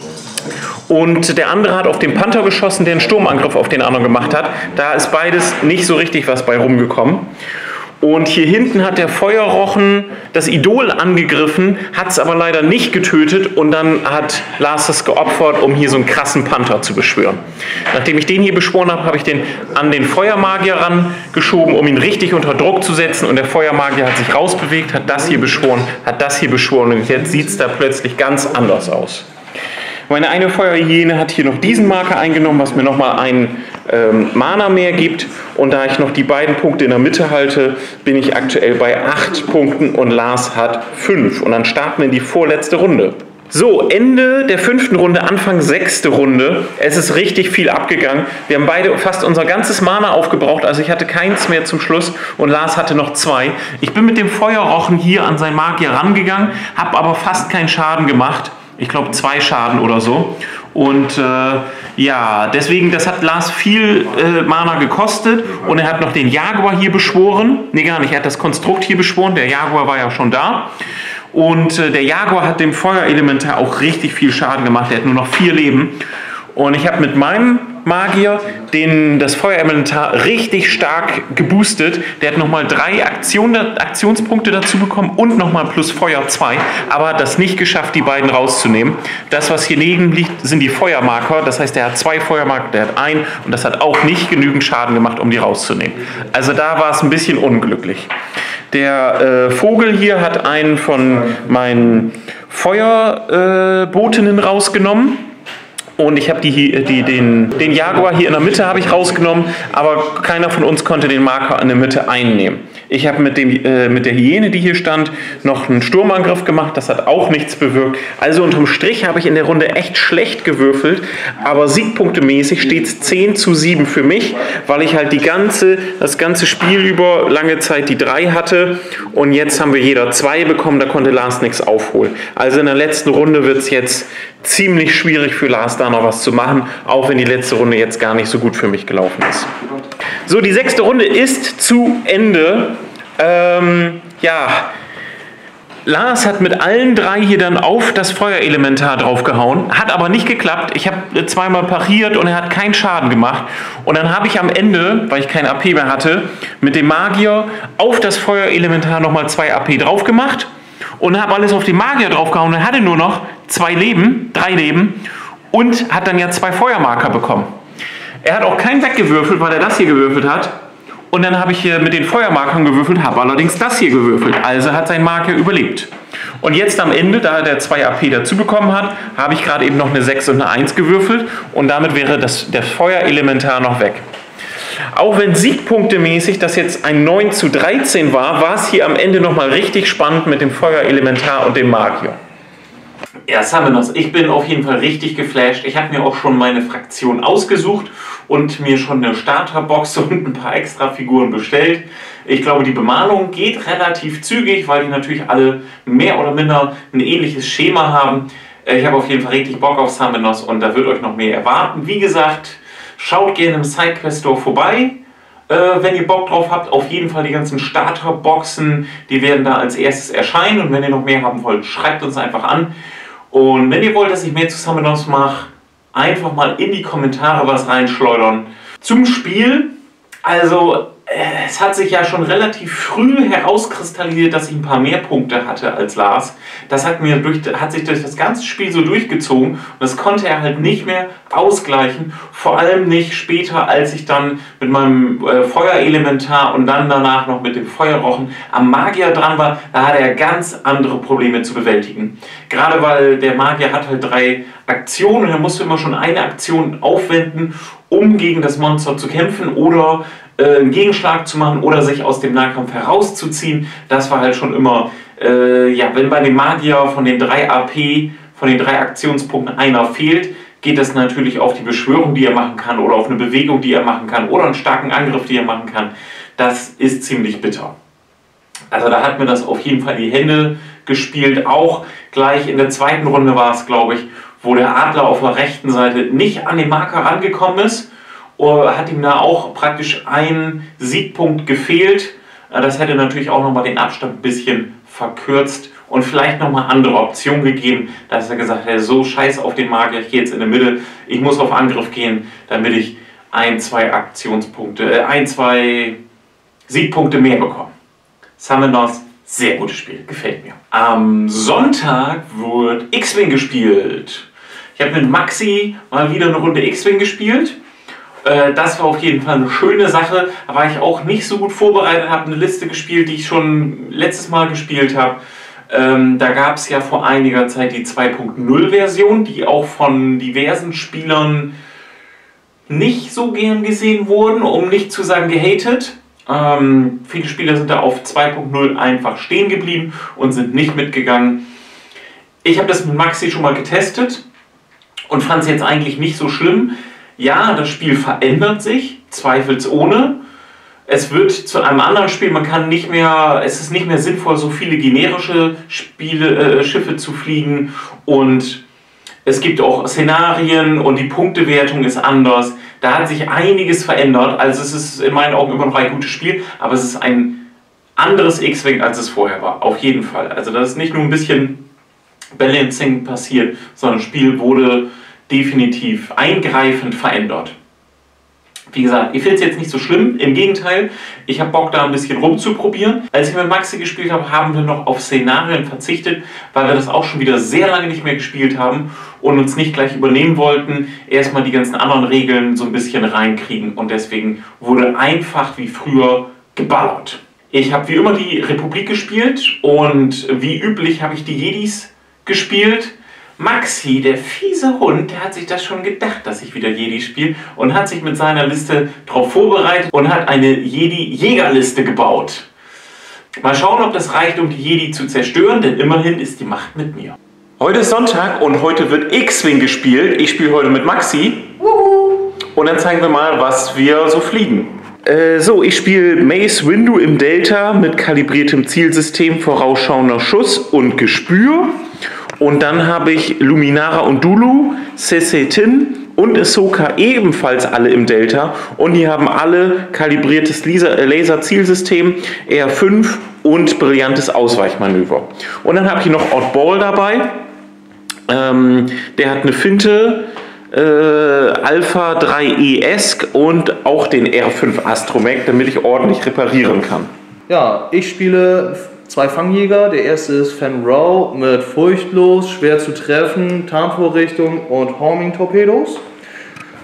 Und der andere hat auf den Panther geschossen, der einen Sturmangriff auf den anderen gemacht hat. Da ist beides nicht so richtig was bei rumgekommen. Und hier hinten hat der Feuerrochen das Idol angegriffen, hat es aber leider nicht getötet und dann hat Lars es geopfert, um hier so einen krassen Panther zu beschwören. Nachdem ich den hier beschworen habe, habe ich den an den Feuermagier rangeschoben, um ihn richtig unter Druck zu setzen und der Feuermagier hat sich rausbewegt, hat das hier beschworen und jetzt sieht es da plötzlich ganz anders aus. Meine eine Feuerhyäne hat hier noch diesen Marker eingenommen, was mir nochmal einen Mana mehr gibt. Und da ich noch die beiden Punkte in der Mitte halte, bin ich aktuell bei 8 Punkten und Lars hat 5. Und dann starten wir in die vorletzte Runde. So, Ende der 5. Runde, Anfang 6. Runde. Es ist richtig viel abgegangen. Wir haben beide fast unser ganzes Mana aufgebraucht. Also ich hatte keins mehr zum Schluss und Lars hatte noch 2. Ich bin mit dem Feuerrochen hier an seinen Magier rangegangen, habe aber fast keinen Schaden gemacht. Ich glaube 2 Schaden oder so. Und ja, deswegen, das hat Lars viel Mana gekostet. Und er hat noch den Jaguar hier beschworen. Nee, gar nicht, er hat das Konstrukt hier beschworen. Der Jaguar war ja schon da. Und der Jaguar hat dem Feuerelementar auch richtig viel Schaden gemacht. Der hat nur noch 4 Leben. Und ich habe mit meinem Magier das Feuerelementar richtig stark geboostet. Der hat nochmal 3 Aktionspunkte dazu bekommen und nochmal plus Feuer 2. Aber hat das nicht geschafft, die beiden rauszunehmen. Das, was hier neben liegt, sind die Feuermarker. Das heißt, der hat 2 Feuermarker, der hat einen. Und das hat auch nicht genügend Schaden gemacht, um die rauszunehmen. Also da war es ein bisschen unglücklich. Der Vogel hier hat einen von meinen Feuerbotinnen rausgenommen. Und ich habe den Jaguar hier in der Mitte habe ich rausgenommen, aber keiner von uns konnte den Marker in der Mitte einnehmen. Ich habe mit der Hyäne, die hier stand, noch einen Sturmangriff gemacht, das hat auch nichts bewirkt. Also unterm Strich habe ich in der Runde echt schlecht gewürfelt, aber siegpunktemäßig steht es 10:7 für mich, weil ich halt das ganze Spiel über lange Zeit die 3 hatte und jetzt haben wir jeder 2 bekommen, da konnte Lars nichts aufholen. Also in der letzten Runde wird es jetzt ziemlich schwierig für Lars da noch was zu machen, auch wenn die letzte Runde jetzt gar nicht so gut für mich gelaufen ist. So, die 6. Runde ist zu Ende. Ja, Lars hat mit allen 3 hier dann auf das Feuerelementar draufgehauen, hat aber nicht geklappt. Ich habe 2-mal pariert und er hat keinen Schaden gemacht. Und dann habe ich am Ende, weil ich kein AP mehr hatte, mit dem Magier auf das Feuerelementar nochmal 2 AP drauf gemacht. Und habe alles auf den Magier draufgehauen. Er hatte nur noch 3 Leben und hat dann ja 2 Feuermarker bekommen. Er hat auch keinen weggewürfelt, weil er das hier gewürfelt hat. Und dann habe ich hier mit den Feuermarkern gewürfelt, habe allerdings das hier gewürfelt. Also hat sein Marker überlebt. Und jetzt am Ende, da der 2 AP dazu bekommen hat, habe ich gerade eben noch eine 6 und eine 1 gewürfelt. Und damit wäre der Feuerelementar noch weg. Auch wenn siegpunktemäßig das jetzt ein 9:13 war, war es hier am Ende nochmal richtig spannend mit dem Feuerelementar und dem Magier. Ja, Summoners, ich bin auf jeden Fall richtig geflasht. Ich habe mir auch schon meine Fraktion ausgesucht und mir schon eine Starterbox und ein paar extra Figuren bestellt. Ich glaube, die Bemalung geht relativ zügig, weil die natürlich alle mehr oder minder ein ähnliches Schema haben. Ich habe auf jeden Fall richtig Bock auf Summoners und da wird euch noch mehr erwarten. Wie gesagt, schaut gerne im SideQuest Store vorbei. Wenn ihr Bock drauf habt, auf jeden Fall die ganzen Starterboxen, die werden da als erstes erscheinen. Und wenn ihr noch mehr haben wollt, schreibt uns einfach an. Und wenn ihr wollt, dass ich mehr zu Summoners mache, einfach mal in die Kommentare was reinschleudern. Zum Spiel, also es hat sich ja schon relativ früh herauskristallisiert, dass ich ein paar mehr Punkte hatte als Lars. Das hat sich durch das ganze Spiel so durchgezogen und das konnte er halt nicht mehr ausgleichen. Vor allem nicht später, als ich dann mit meinem Feuerelementar und dann danach noch mit dem Feuerrochen am Magier dran war. Da hatte er ganz andere Probleme zu bewältigen. Gerade weil der Magier hat halt 3 Aktionen und er musste immer schon eine Aktion aufwenden, um gegen das Monster zu kämpfen oder einen Gegenschlag zu machen oder sich aus dem Nahkampf herauszuziehen. Das war halt schon immer, ja, wenn bei dem Magier von den 3 AP, von den 3 Aktionspunkten einer fehlt, geht das natürlich auf die Beschwörung, die er machen kann oder auf eine Bewegung, die er machen kann oder einen starken Angriff, den er machen kann. Das ist ziemlich bitter. Also da hat mir das auf jeden Fall in die Hände gespielt. Auch gleich in der zweiten Runde war es, glaube ich, wo der Adler auf der rechten Seite nicht an den Marker rangekommen ist. Hat ihm da auch praktisch ein Siegpunkt gefehlt. Das hätte natürlich auch nochmal den Abstand ein bisschen verkürzt und vielleicht nochmal andere Optionen gegeben, dass er gesagt hat, so scheiß auf den Magier, ich gehe jetzt in der Mitte, ich muss auf Angriff gehen, damit ich 1-2 Aktionspunkte, 1-2 Siegpunkte mehr bekomme. Summoners, sehr gutes Spiel, gefällt mir. Am Sonntag wird X-Wing gespielt. Ich habe mit Maxi mal wieder eine Runde X-Wing gespielt. Das war auf jeden Fall eine schöne Sache. Da war ich auch nicht so gut vorbereitet, habe eine Liste gespielt, die ich schon letztes Mal gespielt habe. Da gab es ja vor einiger Zeit die 2.0 Version, die auch von diversen Spielern nicht so gern gesehen wurden, um nicht zu sagen gehatet. Viele Spieler sind da auf 2.0 einfach stehen geblieben und sind nicht mitgegangen. Ich habe das mit Maxi schon mal getestet und fand es jetzt eigentlich nicht so schlimm. Ja, das Spiel verändert sich, zweifelsohne. Es wird zu einem anderen Spiel, es ist nicht mehr sinnvoll, so viele generische Schiffe zu fliegen und es gibt auch Szenarien und die Punktewertung ist anders. Da hat sich einiges verändert, also es ist in meinen Augen immer noch ein gutes Spiel, aber es ist ein anderes X-Wing, als es vorher war, auf jeden Fall. Also da ist nicht nur ein bisschen Balancing passiert, sondern das Spiel wurde definitiv eingreifend verändert. Wie gesagt, ich finde es jetzt nicht so schlimm, im Gegenteil, ich habe Bock da ein bisschen rumzuprobieren. Als ich mit Maxi gespielt habe, haben wir noch auf Szenarien verzichtet, weil wir das auch schon wieder sehr lange nicht mehr gespielt haben und uns nicht gleich übernehmen wollten, erstmal die ganzen anderen Regeln so ein bisschen reinkriegen und deswegen wurde einfach wie früher geballert. Ich habe wie immer die Republik gespielt und wie üblich habe ich die Jedis gespielt. Maxi, der fiese Hund, der hat sich das schon gedacht, dass ich wieder Jedi spiele und hat sich mit seiner Liste darauf vorbereitet und hat eine Jedi-Jägerliste gebaut. Mal schauen, ob das reicht, um die Jedi zu zerstören, denn immerhin ist die Macht mit mir. Heute ist Sonntag und heute wird X-Wing gespielt. Ich spiele heute mit Maxi. Und dann zeigen wir mal, was wir so fliegen. Ich spiele Mace Windu im Delta mit kalibriertem Zielsystem, vorausschauender Schuss und Gespür. Und dann habe ich Luminara und Dulu, Sessetin und Ahsoka ebenfalls alle im Delta. Und die haben alle kalibriertes Laser-Zielsystem, R5 und brillantes Ausweichmanöver. Und dann habe ich noch Oddball dabei. Der hat eine Finte, Alpha 3E-esk und auch den R5 Astromech, damit ich ordentlich reparieren kann. Ja, ich spiele 2 Fangjäger. Der erste ist Fen Rao mit Furchtlos, schwer zu treffen, Tarnvorrichtung und Homing-Torpedos.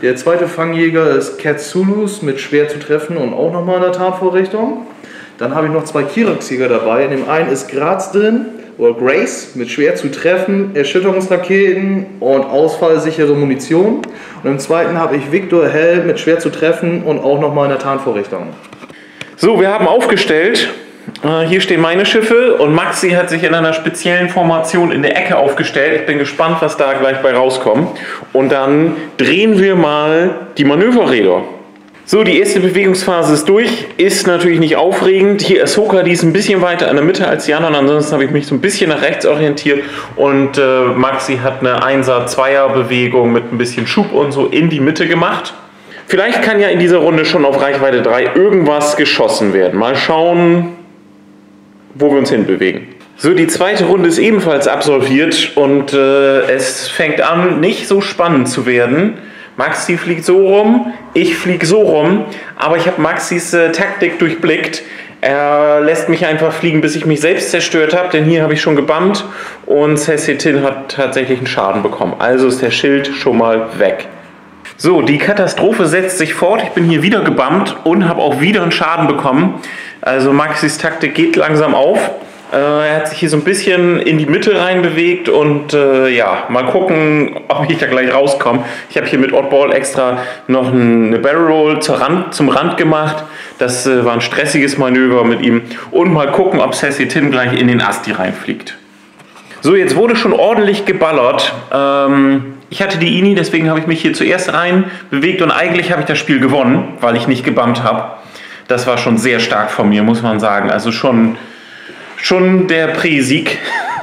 Der zweite Fangjäger ist Catsulus mit schwer zu treffen und auch nochmal in der Tarnvorrichtung. Dann habe ich noch 2 Kirax-Jäger dabei. In dem einen ist Graz drin, oder Grace, mit schwer zu treffen, Erschütterungsraketen und ausfallsichere Munition. Und im zweiten habe ich Victor Hell mit schwer zu treffen und auch nochmal in der Tarnvorrichtung. So, wir haben aufgestellt. Hier stehen meine Schiffe und Maxi hat sich in einer speziellen Formation in der Ecke aufgestellt. Ich bin gespannt, was da gleich bei rauskommt. Und dann drehen wir mal die Manöverräder. So, die erste Bewegungsphase ist durch. Ist natürlich nicht aufregend. Hier Ahsoka, die ist ein bisschen weiter in der Mitte als die anderen. Ansonsten habe ich mich so ein bisschen nach rechts orientiert. Und Maxi hat eine 1er-2er-Bewegung mit ein bisschen Schub und so in die Mitte gemacht. Vielleicht kann ja in dieser Runde schon auf Reichweite 3 irgendwas geschossen werden. Mal schauen, wo wir uns hinbewegen. So, die zweite Runde ist ebenfalls absolviert und es fängt an, nicht so spannend zu werden. Maxi fliegt so rum, ich fliege so rum, aber ich habe Maxis Taktik durchblickt. Er lässt mich einfach fliegen, bis ich mich selbst zerstört habe, denn hier habe ich schon gebammt und Saesee Tiin hat tatsächlich einen Schaden bekommen. Also ist der Schild schon mal weg. So, die Katastrophe setzt sich fort. Ich bin hier wieder gebammt und habe auch wieder einen Schaden bekommen. Also Maxis Taktik geht langsam auf. Er hat sich hier so ein bisschen in die Mitte rein bewegt und ja, mal gucken, ob ich da gleich rauskomme. Ich habe hier mit Oddball extra noch eine Barrel Roll zum Rand gemacht. Das war ein stressiges Manöver mit ihm. Und mal gucken, ob Saesee Tiin gleich in den Asti reinfliegt. So, jetzt wurde schon ordentlich geballert. Ich hatte die INI, deswegen habe ich mich hier zuerst rein bewegt und eigentlich habe ich das Spiel gewonnen, weil ich nicht gebammt habe. Das war schon sehr stark von mir, muss man sagen. Also schon der Prä-Sieg.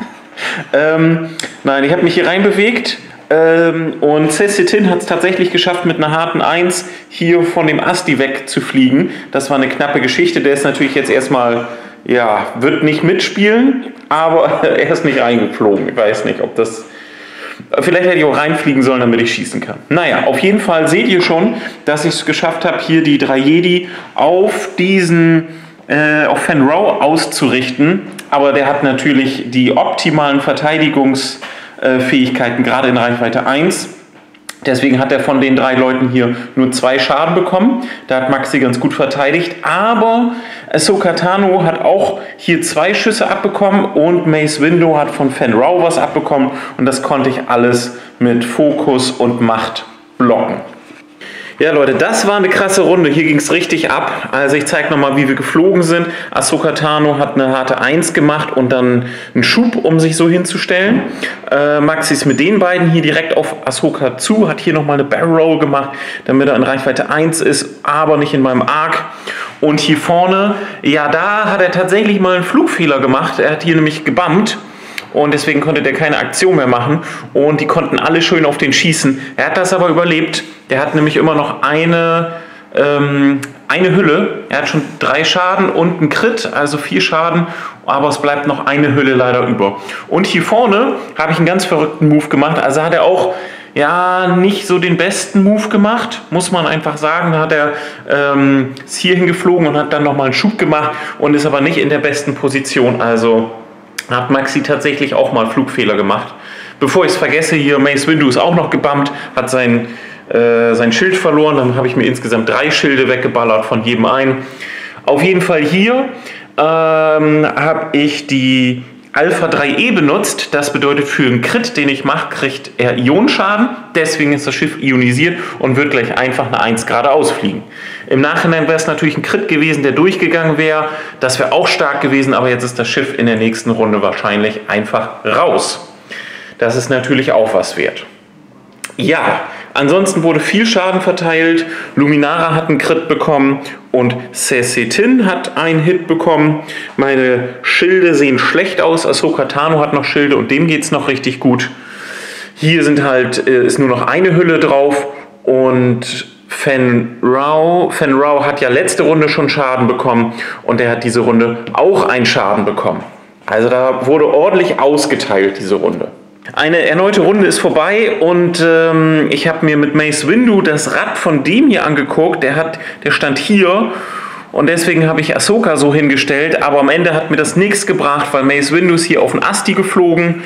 Nein, ich habe mich hier rein bewegt und Saesee Tiin hat es tatsächlich geschafft, mit einer harten 1 hier von dem Asti wegzufliegen. Das war eine knappe Geschichte. Der ist natürlich jetzt erstmal, ja, wird nicht mitspielen, aber er ist nicht reingeflogen. Ich weiß nicht, ob das... Vielleicht hätte ich auch reinfliegen sollen, damit ich schießen kann. Naja, auf jeden Fall seht ihr schon, dass ich es geschafft habe, hier die 3 Jedi auf Fenn Rau auszurichten. Aber der hat natürlich die optimalen Verteidigungsfähigkeiten, gerade in Reichweite 1. Deswegen hat er von den 3 Leuten hier nur 2 Schaden bekommen. Da hat Maxi ganz gut verteidigt. Aber Ahsoka Tano hat auch hier 2 Schüsse abbekommen und Mace Windu hat von Fenn Rau was abbekommen. Und das konnte ich alles mit Fokus und Macht blocken. Ja Leute, das war eine krasse Runde. Hier ging es richtig ab. Also ich zeige nochmal, wie wir geflogen sind. Ahsoka Tano hat eine harte 1 gemacht und dann einen Schub, um sich so hinzustellen. Maxi ist mit den beiden hier direkt auf Ahsoka zu, hat hier nochmal eine Barrel Roll gemacht, damit er in Reichweite 1 ist, aber nicht in meinem Arc. Und hier vorne, ja, da hat er tatsächlich mal einen Flugfehler gemacht. Er hat hier nämlich gebammt. Und deswegen konnte der keine Aktion mehr machen und die konnten alle schön auf den schießen. Er hat das aber überlebt. Der hat nämlich immer noch eine Hülle. Er hat schon 3 Schaden und einen Crit, also 4 Schaden, aber es bleibt noch eine Hülle leider über. Und hier vorne habe ich einen ganz verrückten Move gemacht. Also hat er auch ja nicht so den besten Move gemacht, muss man einfach sagen. Da hat er ist hier hingeflogen und hat dann nochmal einen Schub gemacht und ist aber nicht in der besten Position. Also hat Maxi tatsächlich auch mal Flugfehler gemacht. Bevor ich es vergesse, hier Mace Windu ist auch noch gebammt, hat sein Schild verloren. Dann habe ich mir insgesamt 3 Schilde weggeballert von jedem einen. Auf jeden Fall hier habe ich die Alpha 3E benutzt. Das bedeutet, für einen Crit, den ich mache, kriegt er Ionenschaden. Deswegen ist das Schiff ionisiert und wird gleich einfach eine 1 geradeaus fliegen. Im Nachhinein wäre es natürlich ein Crit gewesen, der durchgegangen wäre. Das wäre auch stark gewesen, aber jetzt ist das Schiff in der nächsten Runde wahrscheinlich einfach raus. Das ist natürlich auch was wert. Ja, ansonsten wurde viel Schaden verteilt. Luminara hat einen Crit bekommen und Saesee Tiin hat einen Hit bekommen. Meine Schilde sehen schlecht aus. Ahsoka Tano hat noch Schilde und dem geht es noch richtig gut. Hier ist nur noch eine Hülle drauf und Fenn Rau hat ja letzte Runde schon Schaden bekommen und er hat diese Runde auch einen Schaden bekommen. Also da wurde ordentlich ausgeteilt diese Runde. Eine erneute Runde ist vorbei und ich habe mir mit Mace Windu das Rad von dem hier angeguckt. Der stand hier und deswegen habe ich Ahsoka so hingestellt. Aber am Ende hat mir das nichts gebracht, weil Mace Windu ist hier auf den Asti geflogen.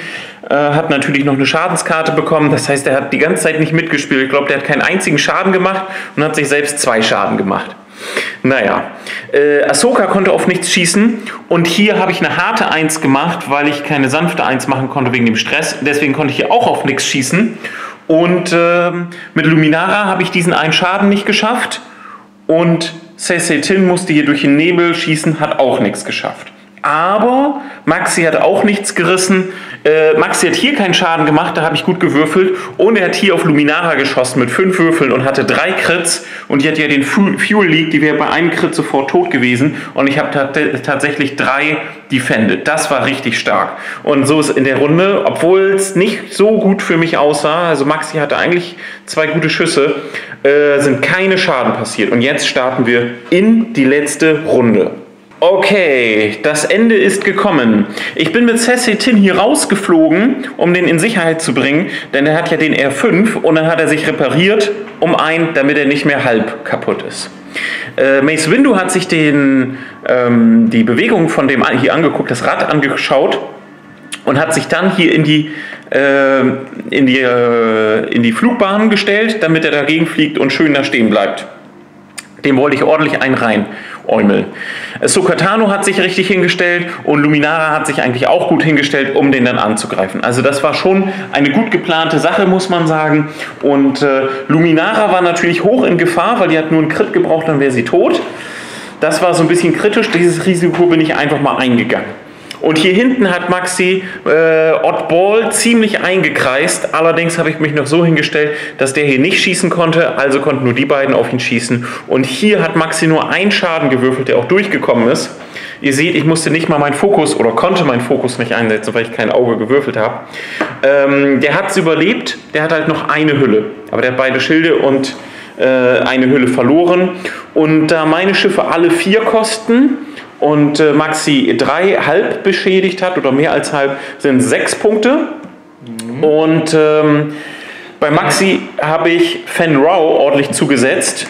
hat natürlich noch eine Schadenskarte bekommen. Das heißt, er hat die ganze Zeit nicht mitgespielt. Ich glaube, der hat keinen einzigen Schaden gemacht und hat sich selbst 2 Schaden gemacht. Naja, Ahsoka konnte auf nichts schießen und hier habe ich eine harte 1 gemacht, weil ich keine sanfte 1 machen konnte wegen dem Stress. Deswegen konnte ich hier auch auf nichts schießen. Und mit Luminara habe ich diesen einen Schaden nicht geschafft und Saesee Tiin musste hier durch den Nebel schießen, hat auch nichts geschafft. Aber Maxi hat auch nichts gerissen. Maxi hat hier keinen Schaden gemacht, da habe ich gut gewürfelt. Und er hat hier auf Luminara geschossen mit 5 Würfeln und hatte 3 Crits. Und die hat ja den Fuel Leak, die wäre bei einem Crit sofort tot gewesen. Und ich habe tatsächlich 3 defended. Das war richtig stark. Und so ist in der Runde, obwohl es nicht so gut für mich aussah, also Maxi hatte eigentlich 2 gute Schüsse, sind keine Schaden passiert. Und jetzt starten wir in die letzte Runde. Okay, das Ende ist gekommen. Ich bin mit Saesee Tiin hier rausgeflogen, um den in Sicherheit zu bringen, denn er hat ja den R5 und dann hat er sich repariert damit er nicht mehr halb kaputt ist. Mace Windu hat sich die Bewegung von dem hier angeguckt, das Rad angeschaut und hat sich dann hier in die Flugbahn gestellt, damit er dagegen fliegt und schön da stehen bleibt. Dem wollte ich ordentlich einen reinäumeln. Ahsoka Tano hat sich richtig hingestellt und Luminara hat sich eigentlich auch gut hingestellt, um den dann anzugreifen. Also das war schon eine gut geplante Sache, muss man sagen. Und Luminara war natürlich hoch in Gefahr, weil die hat nur einen Crit gebraucht, dann wäre sie tot. Das war so ein bisschen kritisch. Dieses Risiko bin ich einfach mal eingegangen. Und hier hinten hat Maxi Oddball ziemlich eingekreist. Allerdings habe ich mich noch so hingestellt, dass der hier nicht schießen konnte. Also konnten nur die beiden auf ihn schießen. Und hier hat Maxi nur einen Schaden gewürfelt, der auch durchgekommen ist. Ihr seht, ich musste nicht mal meinen Fokus oder konnte meinen Fokus nicht einsetzen, weil ich kein Auge gewürfelt habe. Der hat es überlebt. Der hat halt noch eine Hülle. Aber der hat beide Schilde und eine Hülle verloren. Und da meine Schiffe alle 4 kosten und Maxi 3 halb beschädigt hat oder mehr als halb, sind 6 Punkte. Und bei Maxi habe ich Fen Rao ordentlich zugesetzt.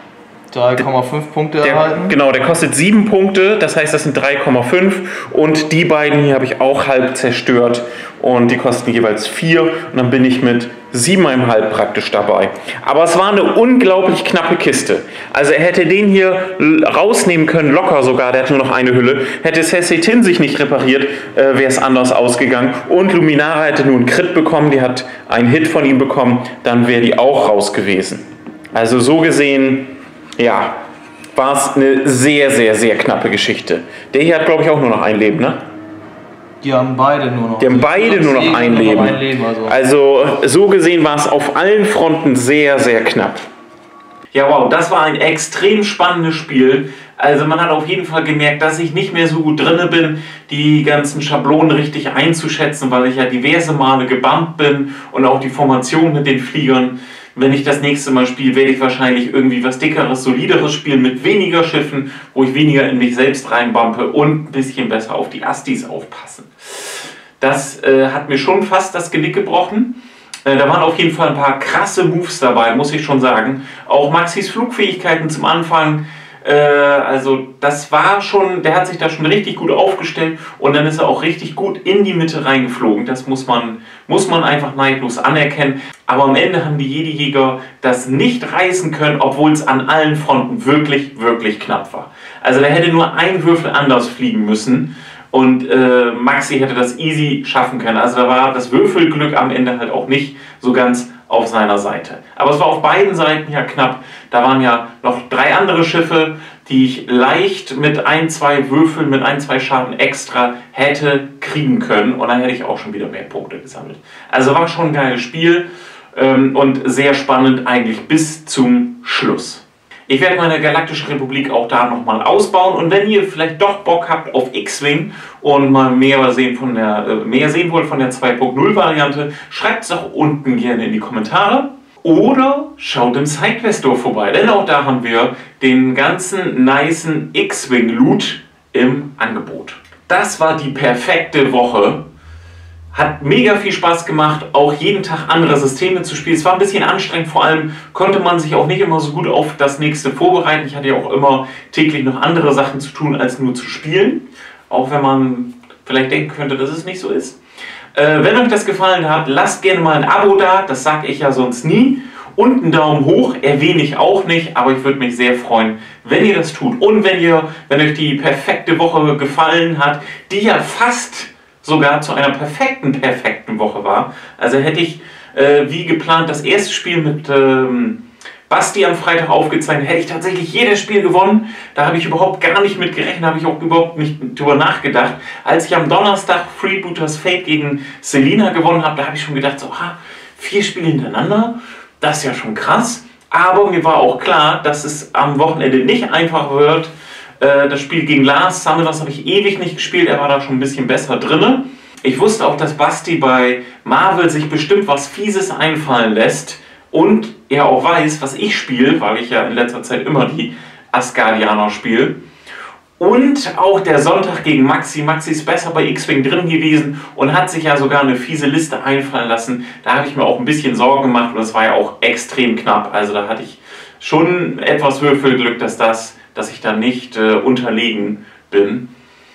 3,5 Punkte erhalten. Genau, der kostet 7 Punkte, das heißt, das sind 3,5. Und die beiden hier habe ich auch halb zerstört und die kosten jeweils 4. Und dann bin ich mit 7,5 praktisch dabei. Aber es war eine unglaublich knappe Kiste. Also er hätte den hier rausnehmen können, locker sogar, der hat nur noch eine Hülle. Hätte Saesee Tiin sich nicht repariert, wäre es anders ausgegangen. Und Luminara hätte nur einen Crit bekommen, die hat einen Hit von ihm bekommen, dann wäre die auch raus gewesen. Also so gesehen, ja, war es eine sehr, sehr, sehr knappe Geschichte. Der hier hat, glaube ich, auch nur noch ein Leben, ne? Die haben beide nur noch. Die haben beide nur noch ein Leben. Also so gesehen war es auf allen Fronten sehr, sehr knapp. Ja, wow, das war ein extrem spannendes Spiel. Also man hat auf jeden Fall gemerkt, dass ich nicht mehr so gut drin bin, die ganzen Schablonen richtig einzuschätzen, weil ich ja diverse Male gebumpt bin und auch die Formation mit den Fliegern. Wenn ich das nächste Mal spiele, werde ich wahrscheinlich irgendwie was Dickeres, Solideres spielen mit weniger Schiffen, wo ich weniger in mich selbst reinbumpe und ein bisschen besser auf die Astis aufpassen. Das hat mir schon fast das Genick gebrochen. Da waren auf jeden Fall ein paar krasse Moves dabei, muss ich schon sagen. Auch Maxis Flugfähigkeiten zum Anfang. Also das war schon, der hat sich da schon richtig gut aufgestellt und dann ist er auch richtig gut in die Mitte reingeflogen. Das muss man einfach neidlos anerkennen. Aber am Ende haben die Jedi-Jäger das nicht reißen können, obwohl es an allen Fronten wirklich, wirklich knapp war. Also da hätte nur ein Würfel anders fliegen müssen und Maxi hätte das easy schaffen können. Also da war das Würfelglück am Ende halt auch nicht so ganz auf seiner Seite. Aber es war auf beiden Seiten ja knapp. Da waren ja noch 3 andere Schiffe, die ich leicht mit 1-2 Würfeln, mit 1-2 Schaden extra hätte kriegen können. Und dann hätte ich auch schon wieder mehr Punkte gesammelt. Also war schon ein geiles Spiel und sehr spannend eigentlich bis zum Schluss. Ich werde meine Galaktische Republik auch da nochmal ausbauen und wenn ihr vielleicht doch Bock habt auf X-Wing und mal mehr sehen wollt von der 2.0 Variante, schreibt es auch unten gerne in die Kommentare oder schaut im Sidequest-Store vorbei, denn auch da haben wir den ganzen nicen X-Wing Loot im Angebot. Das war die perfekte Woche. Hat mega viel Spaß gemacht, auch jeden Tag andere Systeme zu spielen. Es war ein bisschen anstrengend, vor allem konnte man sich auch nicht immer so gut auf das nächste vorbereiten. Ich hatte ja auch immer täglich noch andere Sachen zu tun, als nur zu spielen. Auch wenn man vielleicht denken könnte, dass es nicht so ist. Wenn euch das gefallen hat, lasst gerne mal ein Abo da, das sage ich ja sonst nie. Und einen Daumen hoch, erwähne ich auch nicht, aber ich würde mich sehr freuen, wenn ihr das tut. Und wenn euch die perfekte Woche gefallen hat, die ja fast sogar zu einer perfekten Woche war. Also hätte ich, wie geplant, das erste Spiel mit Basti am Freitag aufgezeichnet, hätte ich tatsächlich jedes Spiel gewonnen. Da habe ich überhaupt gar nicht mit gerechnet, habe ich auch überhaupt nicht drüber nachgedacht. Als ich am Donnerstag Freebooters Fate gegen Selina gewonnen habe, da habe ich schon gedacht, so, 4 Spiele hintereinander, das ist ja schon krass. Aber mir war auch klar, dass es am Wochenende nicht einfach wird. Das Spiel gegen Lars Summoners habe ich ewig nicht gespielt, er war da schon ein bisschen besser drin. Ich wusste auch, dass Basti bei Marvel sich bestimmt was Fieses einfallen lässt. Und er auch weiß, was ich spiele, weil ich ja in letzter Zeit immer die Asgardianer spiele. Und auch der Sonntag gegen Maxi. Maxi ist besser bei X-Wing drin gewesen und hat sich ja sogar eine fiese Liste einfallen lassen. Da habe ich mir auch ein bisschen Sorgen gemacht und es war ja auch extrem knapp. Also da hatte ich schon etwas Würfelglück, dass ich da nicht unterlegen bin.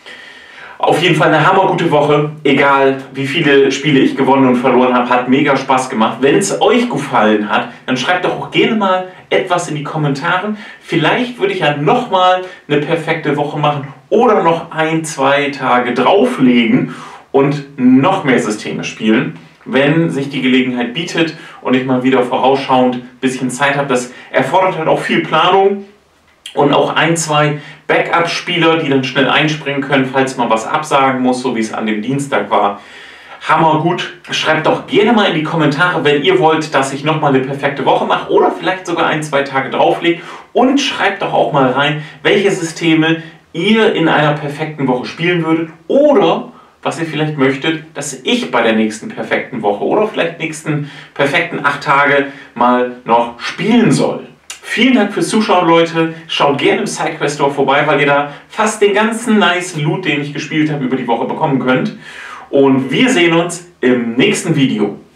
Auf jeden Fall eine hammergute Woche, egal wie viele Spiele ich gewonnen und verloren habe, hat mega Spaß gemacht. Wenn es euch gefallen hat, dann schreibt doch auch gerne mal etwas in die Kommentare. Vielleicht würde ich ja nochmal eine perfekte Woche machen oder noch 1-2 Tage drauflegen und noch mehr Systeme spielen, wenn sich die Gelegenheit bietet und ich mal wieder vorausschauend ein bisschen Zeit habe. Das erfordert halt auch viel Planung. Und auch 1-2 Backup-Spieler, die dann schnell einspringen können, falls man was absagen muss, so wie es an dem Dienstag war. Hammergut. Schreibt doch gerne mal in die Kommentare, wenn ihr wollt, dass ich nochmal eine perfekte Woche mache oder vielleicht sogar 1-2 Tage drauflege. Und schreibt doch auch mal rein, welche Systeme ihr in einer perfekten Woche spielen würdet oder was ihr vielleicht möchtet, dass ich bei der nächsten perfekten Woche oder vielleicht nächsten perfekten 8 Tage mal noch spielen soll. Vielen Dank fürs Zuschauen, Leute. Schaut gerne im SideQuest Store vorbei, weil ihr da fast den ganzen nice Loot, den ich gespielt habe, über die Woche bekommen könnt. Und wir sehen uns im nächsten Video.